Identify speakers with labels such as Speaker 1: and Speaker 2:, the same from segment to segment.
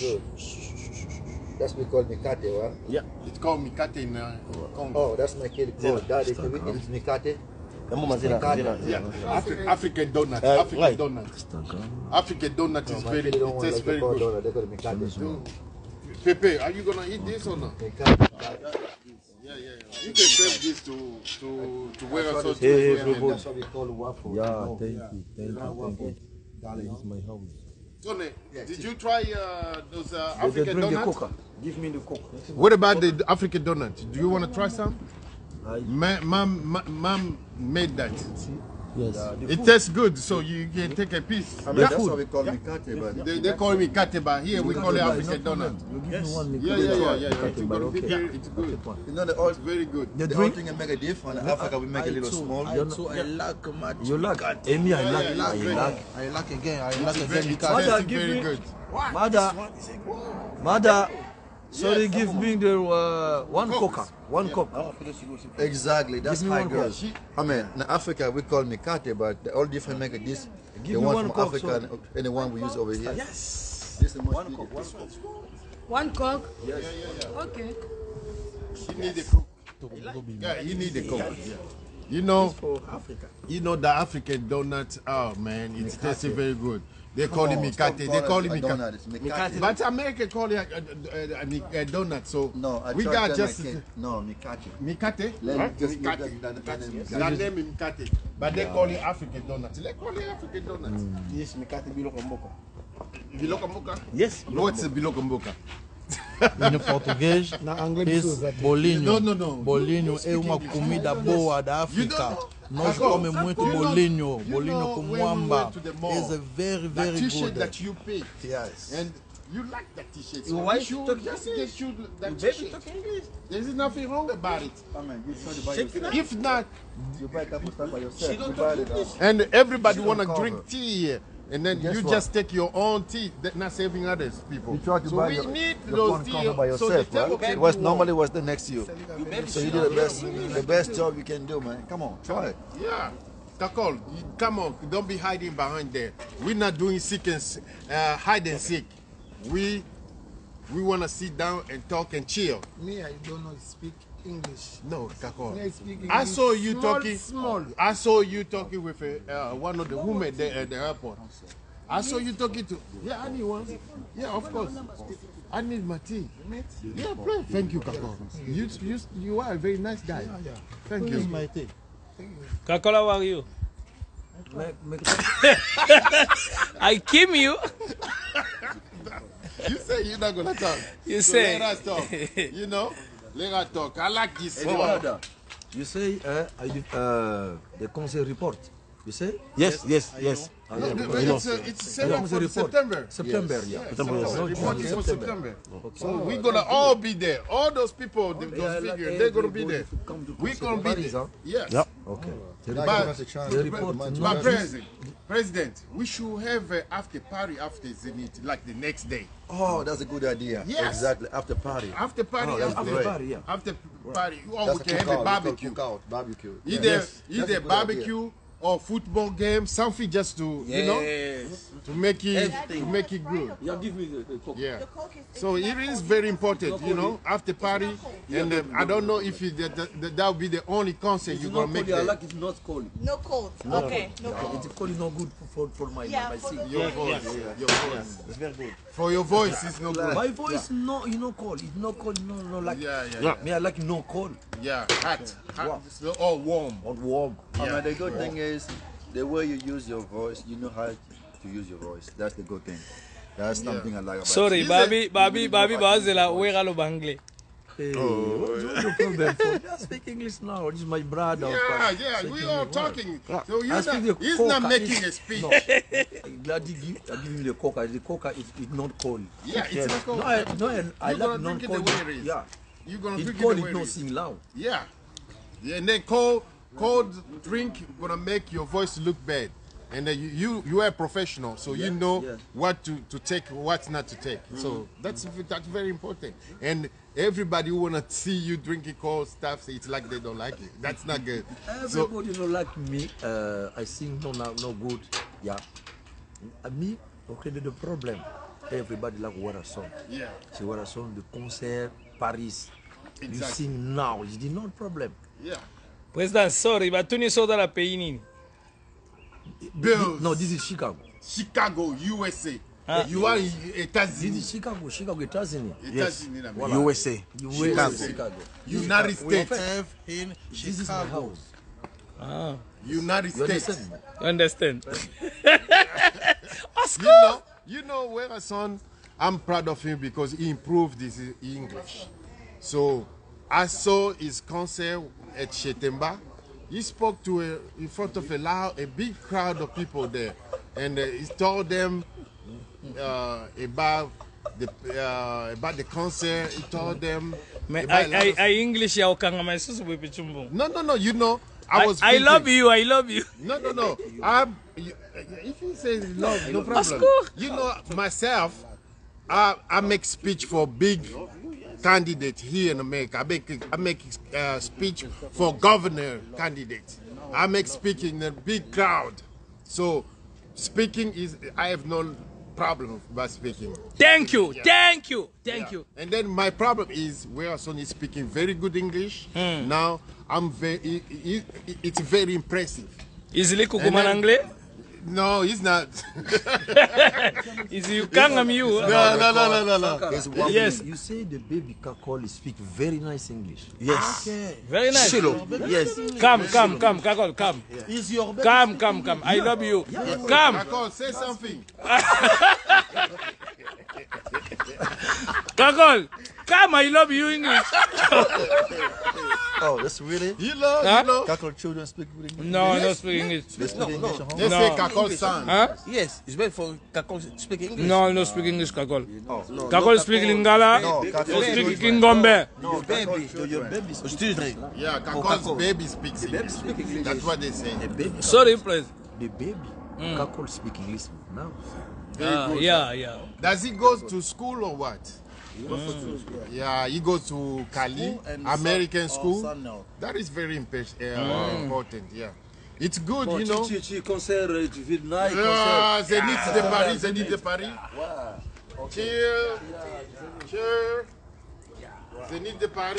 Speaker 1: good. That's we call Mikate, right?
Speaker 2: Yeah. It's called Mikate in Congo.
Speaker 1: Oh, that's my kid called. Daddy, can we eat Mikate?
Speaker 2: Yeah. African donut. African donut. African donut is very good. It tastes very good.
Speaker 1: Donut. They call it Mikate too.
Speaker 2: Pepe, are you gonna eat this or not?
Speaker 1: Mikate.
Speaker 2: Yeah. You can serve this to where else.
Speaker 1: That's what we call waffle.
Speaker 3: Yeah, thank you. Darling, it's my house.
Speaker 2: Tony, did you try those
Speaker 3: They
Speaker 2: African
Speaker 3: bring the
Speaker 2: donuts?
Speaker 3: coca. Give me the coca.
Speaker 2: What about the African donut? Do you want to try some? Mom made that.
Speaker 3: Yes.
Speaker 2: It tastes good, so you can take a piece.
Speaker 1: I mean, that's what we call Mikate, but
Speaker 2: They call it Mikate, but here we call it African donut.
Speaker 3: You give me one
Speaker 2: Yeah. It's good. It's good.
Speaker 1: you know the old,
Speaker 2: It's very good.
Speaker 3: The
Speaker 1: the
Speaker 3: drink?
Speaker 1: old thing in make a difference. In Africa, we make a little small.
Speaker 4: I like much.
Speaker 3: You like? Amy, I like.
Speaker 2: Yeah,
Speaker 3: I like.
Speaker 4: I like again. I like
Speaker 2: It's
Speaker 4: again.
Speaker 2: very,
Speaker 4: Because
Speaker 3: Mother,
Speaker 2: tastes
Speaker 3: give
Speaker 2: very
Speaker 3: me-
Speaker 2: good.
Speaker 3: Mother, sorry, give me the one coca. One coca.
Speaker 1: Exactly, that's
Speaker 3: Give me
Speaker 1: high
Speaker 3: one
Speaker 1: girls. I mean, in Africa, we call Mikate, but the all different make it this.
Speaker 3: Give
Speaker 1: The
Speaker 3: me
Speaker 1: one
Speaker 3: one
Speaker 1: from
Speaker 3: Coke,
Speaker 1: Africa and the one we use over here.
Speaker 3: Yes.
Speaker 1: This is much
Speaker 3: One
Speaker 1: bigger.
Speaker 3: coke.
Speaker 5: One Coke?
Speaker 3: Yes.
Speaker 5: Okay.
Speaker 2: You need a coke. Yeah, you need a coke. You know,
Speaker 3: For Africa.
Speaker 2: you know the African donut. Oh man, it tastes very good. They call it Mikate. They call it Mikate.
Speaker 1: Donut, it's Mikate.
Speaker 2: But America call it a donut. So
Speaker 1: No, I
Speaker 2: we
Speaker 1: tried
Speaker 2: got
Speaker 1: that
Speaker 2: just
Speaker 1: my kid. No, Mikate.
Speaker 2: Mikate.
Speaker 1: Let me just
Speaker 2: Mikate.
Speaker 1: look at that name.
Speaker 2: That name is Mikate, but they call it African donut. They call it African donut.
Speaker 4: yes, Mikate Biloko Mboka.
Speaker 2: Bilokamboka.
Speaker 3: Yes.
Speaker 2: What's a bilokamboka?
Speaker 3: Em português, is bolinho.
Speaker 2: No.
Speaker 3: Bolinho é uma comida boa da África. Nós comemos muito bolinho. Bolinho com muamba. It's a very,
Speaker 2: That
Speaker 3: very
Speaker 2: t-shirt
Speaker 3: good.
Speaker 2: that you pay,
Speaker 3: Yes.
Speaker 2: and you like that t-shirt.
Speaker 4: You
Speaker 2: So
Speaker 4: why
Speaker 2: we should
Speaker 4: talk
Speaker 2: just
Speaker 4: English?
Speaker 2: get you that
Speaker 4: You baby
Speaker 2: t-shirt.
Speaker 4: talk English.
Speaker 2: There's nothing wrong about it.
Speaker 1: I mean, you try to buy yourself.
Speaker 2: If not,
Speaker 1: You buy a couple stuff by yourself.
Speaker 4: She don't
Speaker 1: You
Speaker 4: talk
Speaker 1: buy it.
Speaker 4: English.
Speaker 2: and everybody
Speaker 1: She
Speaker 2: want to
Speaker 1: don't
Speaker 2: drink
Speaker 1: cover.
Speaker 2: tea here, and then
Speaker 1: Guess
Speaker 2: you
Speaker 1: what?
Speaker 2: just take your own tea, not saving others people.
Speaker 1: You try to
Speaker 2: so
Speaker 1: buy
Speaker 2: we
Speaker 1: your,
Speaker 2: need
Speaker 1: your
Speaker 2: those
Speaker 1: phone
Speaker 2: tea.
Speaker 1: cover by
Speaker 2: So the
Speaker 1: yourself,
Speaker 2: table
Speaker 1: right?
Speaker 2: can
Speaker 1: It was
Speaker 2: be
Speaker 1: normally was the next to you.
Speaker 4: Baby,
Speaker 1: So you did the best job you can do, man. Come on, try it.
Speaker 2: warm. Yeah. Takol, come on, don't be hiding behind there. We're not doing hide and seek. We want to sit down and talk and chill.
Speaker 6: Me, I don't know speak English.
Speaker 2: No, Takol.
Speaker 6: Me, I speak English.
Speaker 2: I saw you
Speaker 6: small,
Speaker 2: talking.
Speaker 6: Small.
Speaker 2: I saw you talking with one of the women there at the airport. I saw you talking to. Yeah, I need one. Yeah, of course. I need my tea. Yeah, please. Thank you, Kako. You are a very nice guy. Thank you.
Speaker 3: My tea.
Speaker 7: Kakola, how are you?
Speaker 3: Make
Speaker 7: I came you.
Speaker 2: You say you're not gonna talk.
Speaker 7: You
Speaker 2: So
Speaker 7: say.
Speaker 2: let us talk. You know, let us talk. I like this.
Speaker 1: Hey, brother.
Speaker 3: You say I did the council report. You say?
Speaker 7: Yes.
Speaker 2: It's 7th of September.
Speaker 3: September, yeah.
Speaker 2: Report is for September. So we're gonna all be there. All those people, those figures, they're gonna be there. We're gonna be there. Yes.
Speaker 3: Okay.
Speaker 1: The
Speaker 3: report,
Speaker 2: But President, we should have an after party after Zenith, like the next day.
Speaker 1: Oh, that's a good idea.
Speaker 2: Yes.
Speaker 1: Exactly. After party.
Speaker 2: After party,
Speaker 1: Oh, that's
Speaker 2: after
Speaker 1: great.
Speaker 3: party, yeah.
Speaker 2: After party, or
Speaker 1: That's
Speaker 2: we can have a barbecue.
Speaker 1: Barbecue.
Speaker 2: Either
Speaker 1: Yes. That's a
Speaker 2: either
Speaker 1: good
Speaker 2: barbecue or football game, something just to you know to make it good.
Speaker 3: Yeah, give me the coke.
Speaker 2: Yeah. So it is very important, you know, after party, and I don't know if that will be the only concert you're gonna make.
Speaker 3: I like it's not cold.
Speaker 5: No cold. Okay. No cold.
Speaker 3: It's cold is not good for my singing.
Speaker 2: Your voice, your voice.
Speaker 3: It's very good.
Speaker 2: For your voice, it's no good.
Speaker 3: My voice no, you know cold. It's not cold. No like.
Speaker 2: Yeah.
Speaker 3: Me I like no cold.
Speaker 2: Yeah, hot. So, or warm.
Speaker 3: Not warm.
Speaker 1: Yeah. The good thing is the way you use your voice. You know how to use your voice. That's the good thing. That's something I like about
Speaker 7: Sorry,
Speaker 1: you.
Speaker 7: Babi, Bazela, where are Bangle?
Speaker 3: Hey, what's the problem? I speak English now. This is my brother.
Speaker 2: Yeah, we are talking. So
Speaker 3: I speak the
Speaker 2: he's not
Speaker 3: coca.
Speaker 2: making a speech.
Speaker 3: No. Glad you give him the coca. The coca is not cold.
Speaker 2: Yeah, it's not cold.
Speaker 3: No, I
Speaker 2: You're
Speaker 3: like
Speaker 2: gonna
Speaker 3: non
Speaker 2: drink it
Speaker 3: cold.
Speaker 2: the way it is.
Speaker 3: Yeah.
Speaker 2: You're gonna
Speaker 3: It's
Speaker 2: drink
Speaker 3: cold.
Speaker 2: it the
Speaker 3: It
Speaker 2: way
Speaker 3: not
Speaker 2: it is.
Speaker 3: sing loud.
Speaker 2: Yeah, and then cold drink gonna make your voice look bad, and then you are a professional, so you know what to take, what not to take. So that's very important. And everybody who wanna see you drinking cold stuff, it's like they don't like it. That's not good. So
Speaker 3: Everybody don't like me. I sing no good. Yeah. Me, okay, the problem.
Speaker 8: everybody like what a song.
Speaker 2: Yeah.
Speaker 8: C'est what a song, the concert, Paris. You
Speaker 2: Exactly.
Speaker 8: sing now. Je dis no problem.
Speaker 2: Yeah.
Speaker 7: President, sorry, batuni soda la pays nini.
Speaker 2: Bills.
Speaker 8: No, this is Chicago.
Speaker 2: Chicago, USA.
Speaker 7: Ah.
Speaker 2: You are in
Speaker 8: This
Speaker 2: États-Unis.
Speaker 8: is Chicago, États-Unis.
Speaker 2: États-Unis, d'Amérique.
Speaker 4: USA.
Speaker 8: Chicago.
Speaker 2: United States.
Speaker 3: Have in
Speaker 8: This is my
Speaker 3: Chicago.
Speaker 8: house.
Speaker 7: Ah,
Speaker 2: United
Speaker 8: You
Speaker 2: States.
Speaker 8: understand?
Speaker 7: you understand?
Speaker 2: You know, where son, I'm proud of him because he improved his English. So I saw his concert at Shetemba. He spoke to in front of a big crowd of people there, and he told them about the concert. He told them.
Speaker 7: Me,
Speaker 2: about a lot of-
Speaker 7: I English ya ukanga maisusu bwepe chumbo.
Speaker 2: No. You know, I was.
Speaker 7: I love
Speaker 2: thinking-
Speaker 7: you, I love you.
Speaker 2: No. If you say love, no problem.
Speaker 7: cool.
Speaker 2: You know, myself, I make speech for big candidate here in America. I make speech for governor candidate. I make speech in a big crowd. So speaking is, I have no problem about speaking.
Speaker 7: Thank you, thank you, thank you.
Speaker 2: And then my problem is where son is speaking very good English. Now I'm very, it's very impressive.
Speaker 7: Is it
Speaker 2: And
Speaker 7: kukuma
Speaker 2: then-
Speaker 7: anglais?
Speaker 2: No, he's not.
Speaker 7: Is you kanga you?
Speaker 2: No.
Speaker 8: There's one
Speaker 7: Yes.
Speaker 8: thing. You say the baby Kakol speak very nice English.
Speaker 4: Yes.
Speaker 7: Very nice.
Speaker 4: Yes.
Speaker 7: Come, Kakol, come.
Speaker 3: Is your
Speaker 7: Come. I love you. Come,
Speaker 2: Kakol, say something.
Speaker 7: Kakol. Come, I love you English.
Speaker 1: Oh, that's really?
Speaker 2: You know.
Speaker 1: Kakol children speak good English.
Speaker 7: No, no speak English.
Speaker 1: They speak English at home?
Speaker 2: They
Speaker 7: No.
Speaker 2: say Kakol son.
Speaker 7: Huh?
Speaker 4: Yes. It's better for Kakol to speak English.
Speaker 7: No speak English, Kakol.
Speaker 1: No,
Speaker 7: Kakol speak Lingala.
Speaker 1: No,
Speaker 7: You
Speaker 1: Kakol
Speaker 7: speak
Speaker 1: children.
Speaker 7: Kingombe.
Speaker 1: No,
Speaker 4: Baby.
Speaker 1: your baby speak
Speaker 4: Student.
Speaker 2: Yeah, Kakol's baby speaks English. That's what they say.
Speaker 8: The baby,
Speaker 7: Sorry, please.
Speaker 8: the baby Kakol speak English now.
Speaker 7: Yeah.
Speaker 2: Does he go to school or what? Yeah, he goes to Cali, American school. That is very important, yeah. It's good, you know.
Speaker 8: Concert, Vidna,
Speaker 2: Yeah, Zénith de Paris. Cheers. Zénith de Paris.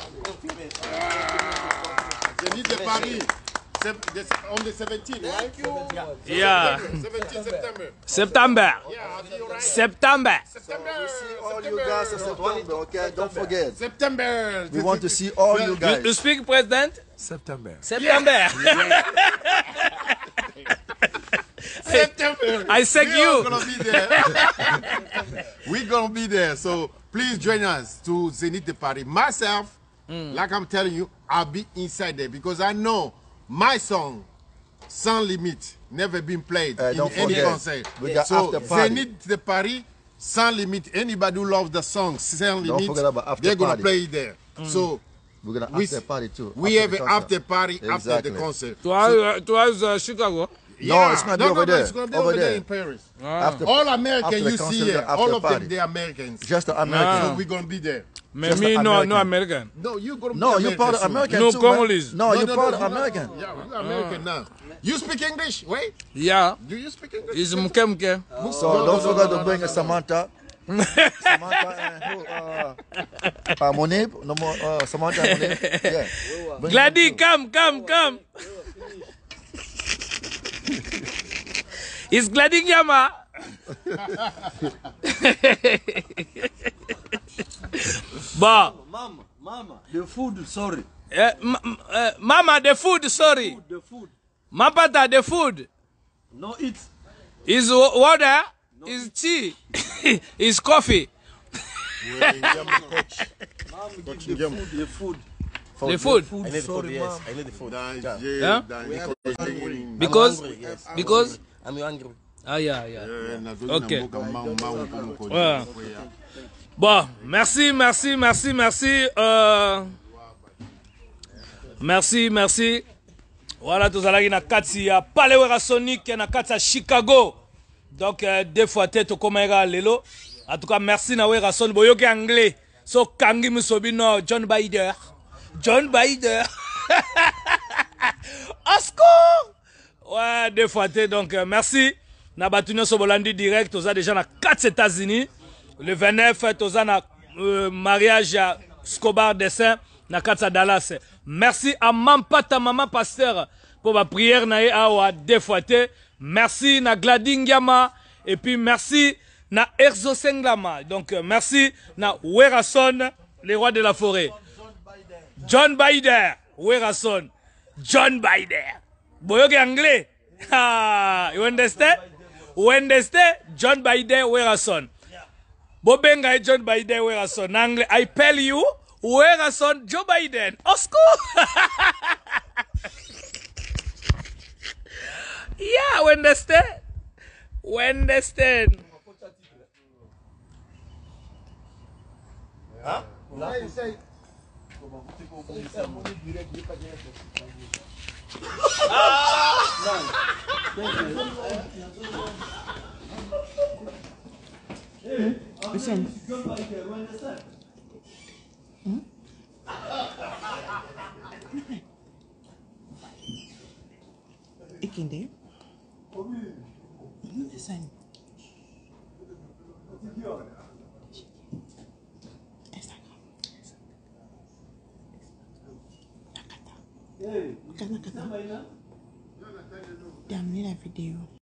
Speaker 2: Zénith de Paris. On the 17th, right?
Speaker 7: Yeah.
Speaker 2: 17 September.
Speaker 7: September.
Speaker 2: Yeah, I'll be all right.
Speaker 7: September.
Speaker 1: all you guys in September, okay? Don't forget.
Speaker 2: September.
Speaker 1: We want to see all you
Speaker 7: You
Speaker 1: guys.
Speaker 7: speak, President?
Speaker 8: September.
Speaker 7: September.
Speaker 2: September.
Speaker 7: I said
Speaker 2: We're
Speaker 7: you.
Speaker 2: gonna be there. We're gonna be there. So please join us to Zénith de Paris. Myself, like I'm telling you, I'll be inside there because I know my song, Sans Limite, never been played in
Speaker 1: don't
Speaker 2: any
Speaker 1: forget,
Speaker 2: concert.
Speaker 1: we got
Speaker 2: So
Speaker 1: after party.
Speaker 2: Zénith de Paris, Sans Limite. Anybody who loves the song Sans
Speaker 1: Don't
Speaker 2: Limite,
Speaker 1: forget about after
Speaker 2: they're gonna
Speaker 1: party.
Speaker 2: play it there. So
Speaker 1: We're gonna
Speaker 2: we-
Speaker 1: after party too.
Speaker 2: we have
Speaker 1: the
Speaker 2: an
Speaker 1: concert.
Speaker 2: after party after
Speaker 1: Exactly.
Speaker 2: the concert.
Speaker 7: To Chicago.
Speaker 1: No, it's gonna be over there.
Speaker 2: It's gonna be
Speaker 1: Over
Speaker 2: over there
Speaker 1: there.
Speaker 2: in Paris.
Speaker 1: After,
Speaker 2: All American
Speaker 1: after the
Speaker 2: you
Speaker 1: concert,
Speaker 2: see
Speaker 1: the
Speaker 2: here,
Speaker 1: after
Speaker 2: all of
Speaker 1: party.
Speaker 2: them, they're Americans.
Speaker 1: Just the American.
Speaker 2: So we're gonna be there.
Speaker 7: Me,
Speaker 1: Just
Speaker 7: me
Speaker 1: the
Speaker 7: no
Speaker 1: American.
Speaker 7: American.
Speaker 2: No, you're gonna be
Speaker 1: No,
Speaker 2: American
Speaker 1: you're part of
Speaker 2: soon.
Speaker 1: American
Speaker 7: No,
Speaker 1: too, man.
Speaker 7: Congolese.
Speaker 1: No, you're part of
Speaker 2: you're not.
Speaker 1: American.
Speaker 2: Yeah, you're American now. You speak English? Wait,
Speaker 7: Yeah.
Speaker 2: do you speak English?
Speaker 7: Is mke.
Speaker 1: So don't forget to bring Samantha. Samantha and who? Monib. No more. Samantha and Monib. Yeah. Bring
Speaker 7: Glady,
Speaker 1: them too.
Speaker 7: come. Is Glady Yama? Bah.
Speaker 8: Mama, the food, sorry.
Speaker 7: Mama, the food, sorry.
Speaker 8: The food.
Speaker 7: Mapata, the food.
Speaker 8: No eat.
Speaker 7: Is water, is tea, is coffee.
Speaker 8: The food.
Speaker 7: The food.
Speaker 4: I need the food,
Speaker 8: Sorry,
Speaker 4: yes.
Speaker 8: mom.
Speaker 4: I need the food.
Speaker 7: Huh?
Speaker 4: I'm
Speaker 7: Because,
Speaker 4: hungry, yes.
Speaker 7: because,
Speaker 4: I'm hungry.
Speaker 7: yeah. Ok. Bon, merci. Merci. Voilà, tozalaki na kati ya Palewera Sonic na kati ya Chicago. Donc, deux fois tête komera lelo. En tout cas, merci na wera son boyoke anglais. So kangi musobino John Biden. Oscar. Ouais, deux fois tête. Donc, merci. na batu nyonso bolandi direct toza déjà na 4 États-Unis. Le 29 toza na mariage à Scobar Dessin na kati ya Dallas. Merci à Mampata Maman Pasteur pour ma prière na ye awa deux fois te. Merci na Gladingiama et puis merci na Erzo Senglama. Donc merci na Werason, les rois de la forêt. John Biden, Werason. John Biden. Boyoke anglais. You understand? You understand? John Biden, Werason. Bobenga John Biden, Werason. Anglais. I tell you, Werason, Joe Biden. Osco. Yeah, we understand? We understand?
Speaker 2: Huh?
Speaker 9: Listen. Ikinde. Listen. Kata. Terminer la vidéo.